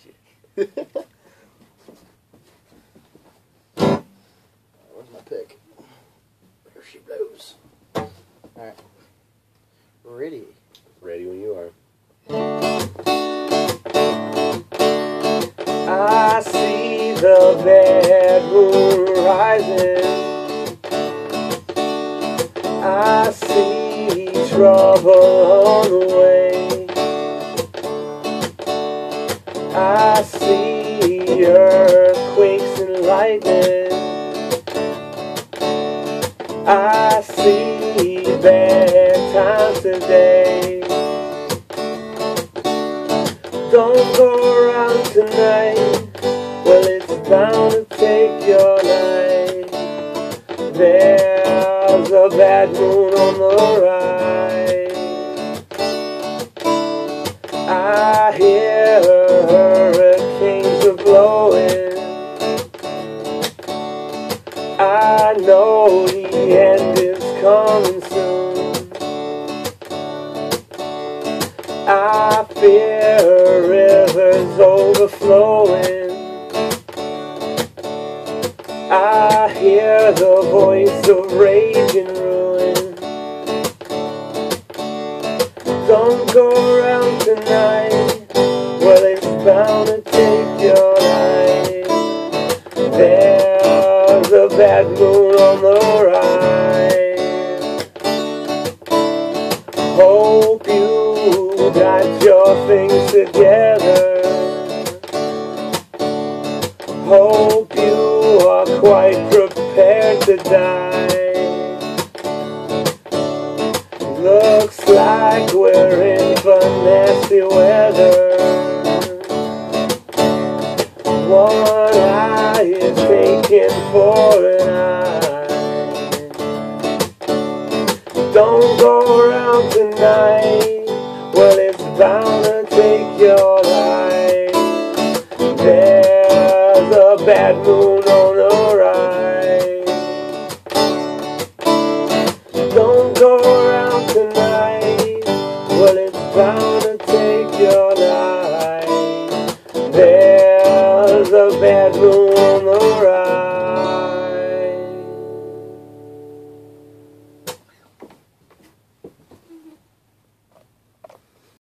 you. Where's my pick? There she blows. Alright. Ready. Ready when you are. I see the bad moon rising. I see trouble on the way. I see earthquakes and lightning. I see bad times today. Don't go around tonight, well it's bound to take your life. There's a bad moon on the rise. I hear hurricanes are blowing. I know the end is coming soon. I fear rivers overflowing. I hear the voice of rage and ruin. Don't go around tonight, well it's bound to take your life. There's a bad moon on the rise. Hope you got your things together. Hope you are quite prepared to die. Looks like we're in for nasty weather. One eye is taken for an eye. Don't go around tonight, well it's bound to take your life. There's a bad moon on the rise. Don't go around tonight, well it's bound to take your life. There's a bad moon on the rise.